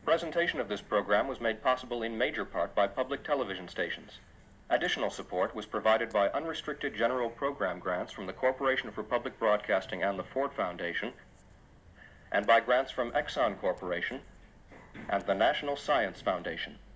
presentation of this program was made possible in major part by public television stations. Additional support was provided by unrestricted general program grants from the Corporation for Public Broadcasting and the Ford Foundation, and by grants from Exxon Corporation and the National Science Foundation.